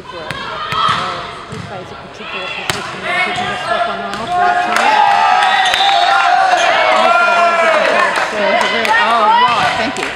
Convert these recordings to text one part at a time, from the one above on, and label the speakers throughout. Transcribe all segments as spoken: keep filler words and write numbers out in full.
Speaker 1: people uh, who plays a particular position and he can just swap on and off all the time.
Speaker 2: Oh, right, thank you.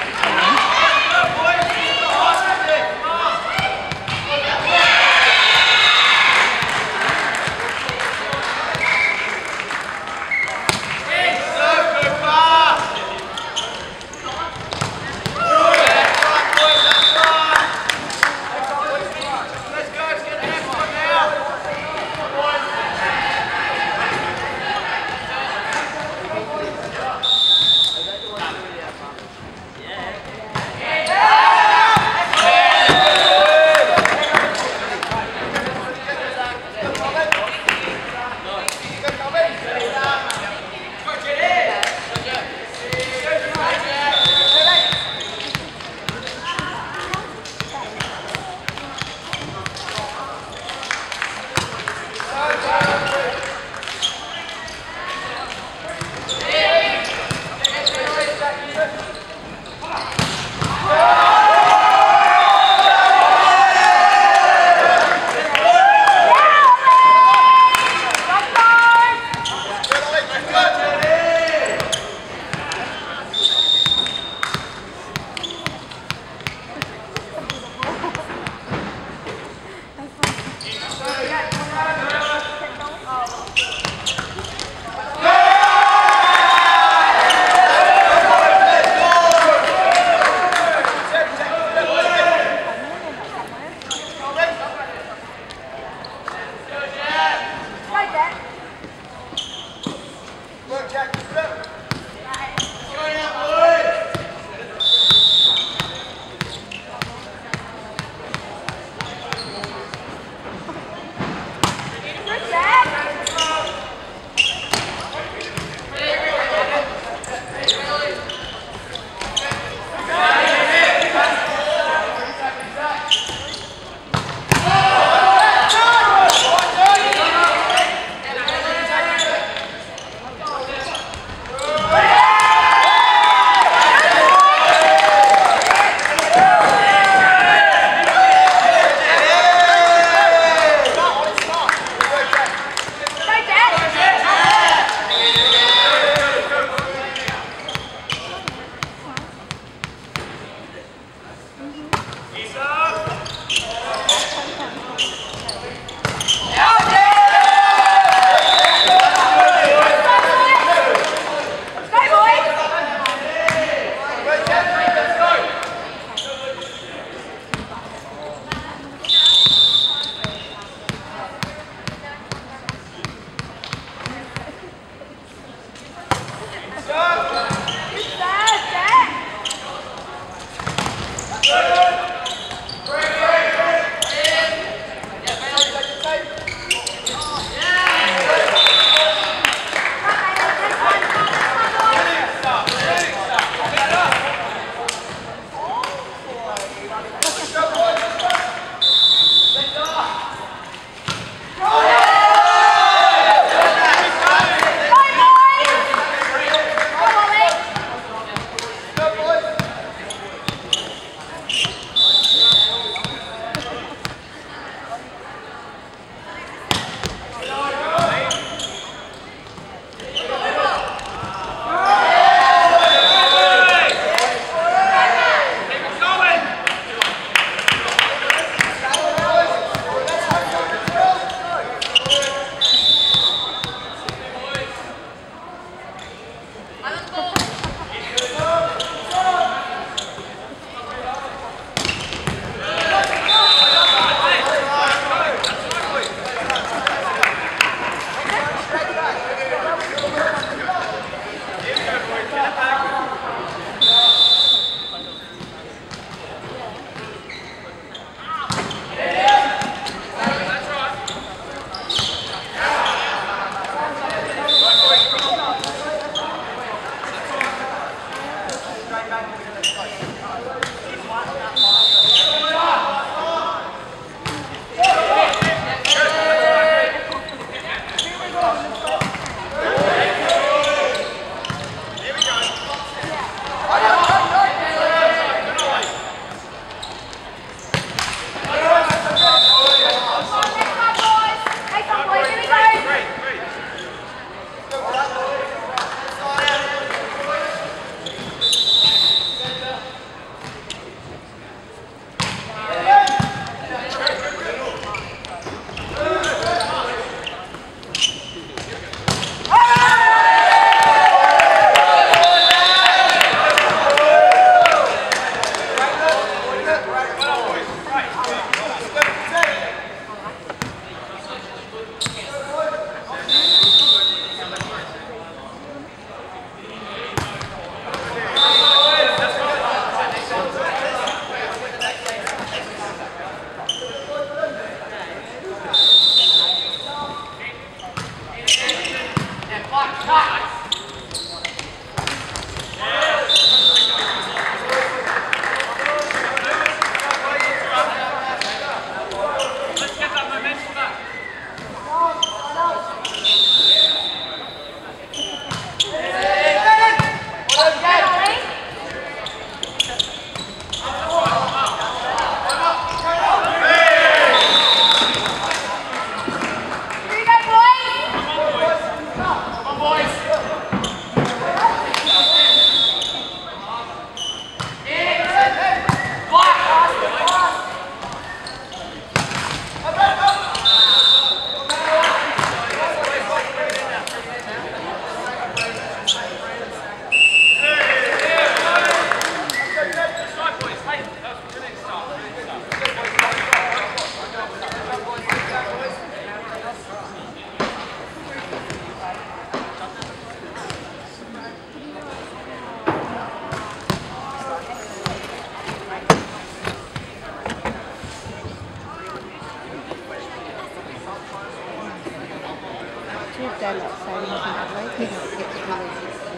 Speaker 1: they're like sailing up in Adelaide. They don't get to really.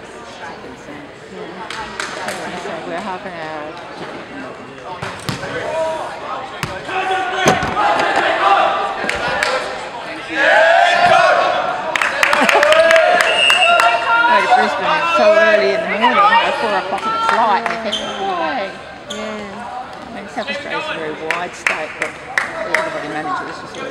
Speaker 1: Yeah.
Speaker 2: So we're half an hour. Go to Brisbane so early in the morning, at four o'clock and it's light, and you think, oh, hey.
Speaker 1: Yeah.
Speaker 2: I mean, South Australia's a very wide state, but everybody manages to sort of.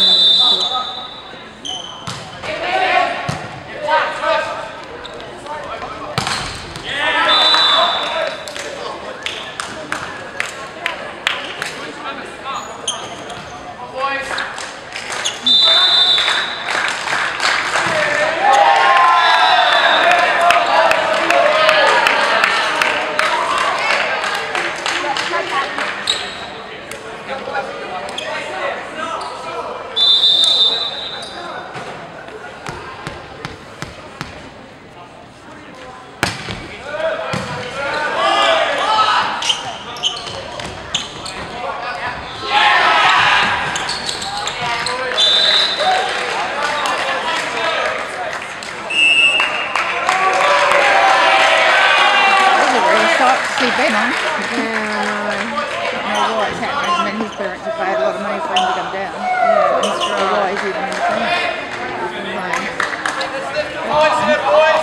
Speaker 2: Ben on.
Speaker 1: Yeah, I know.
Speaker 2: I don't know why it's happening. I mean, his parents have paid a lot of money for him to come down.
Speaker 1: Yeah,
Speaker 2: that's right. So why is he even in the team?
Speaker 3: Boys, here, boys!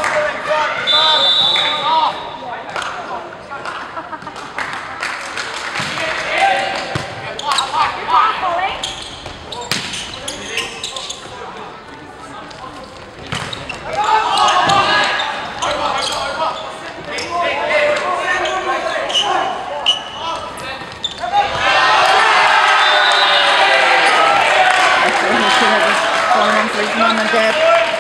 Speaker 2: Mum and Dad.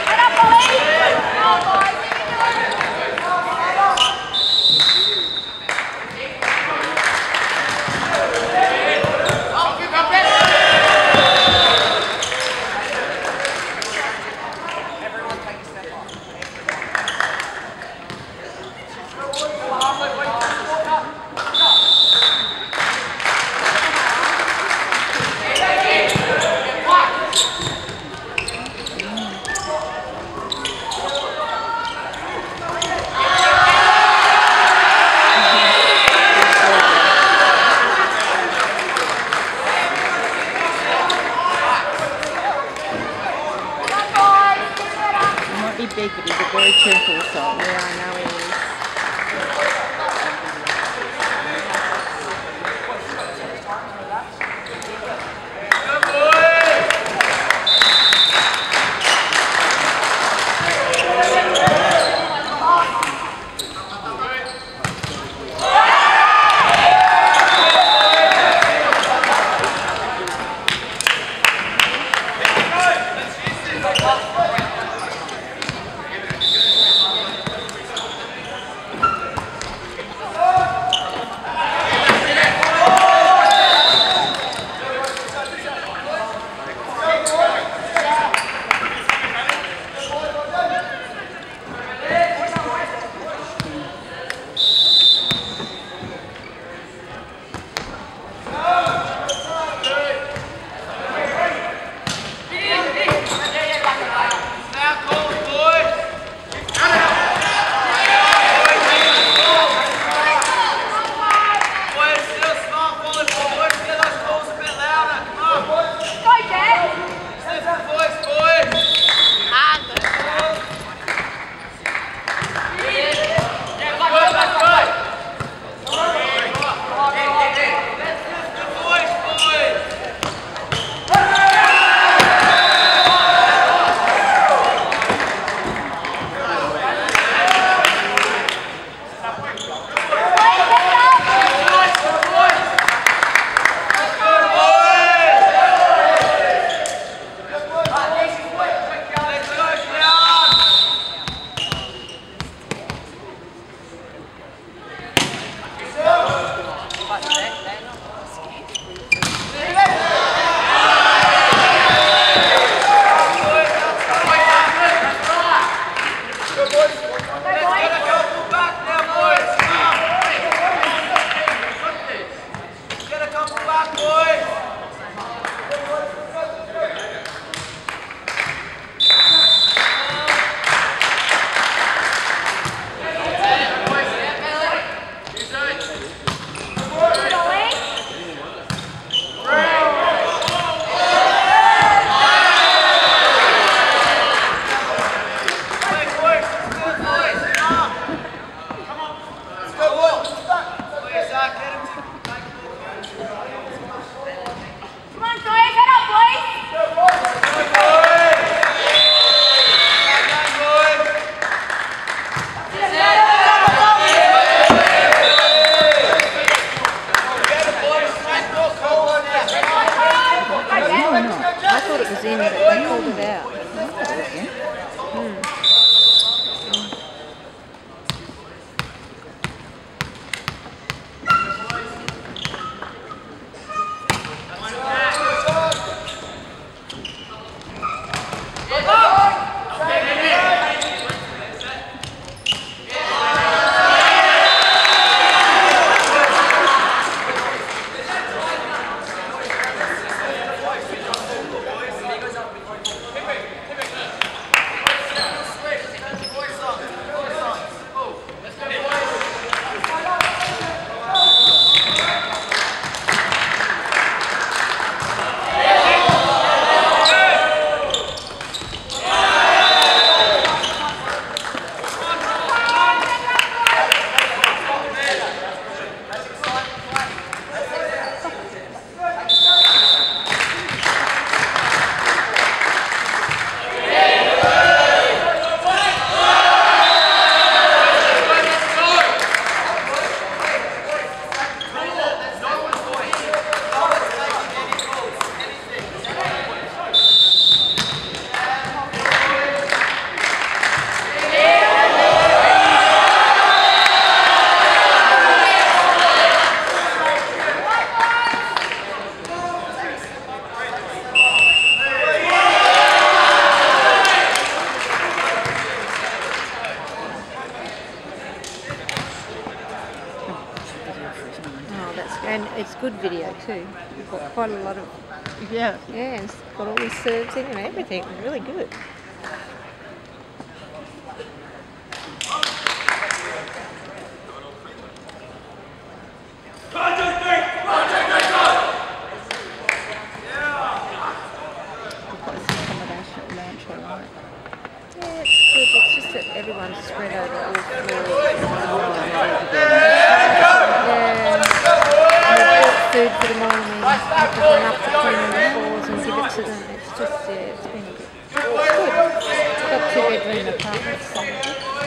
Speaker 2: Big, but he's a very cheerful soul.
Speaker 1: Yeah, I know he is. good video too. We've got quite a lot of,
Speaker 2: Yeah.
Speaker 1: yeah, and it's got all these serves in and everything. It was really good. Yeah, it's good. It's just that everyone's spread over all floors. Yeah. And we bought food for the morning. We've got enough to clean all the floors and give it to them. It's just, yeah, it's been good. It's good. It's got two bedroom apartments. So.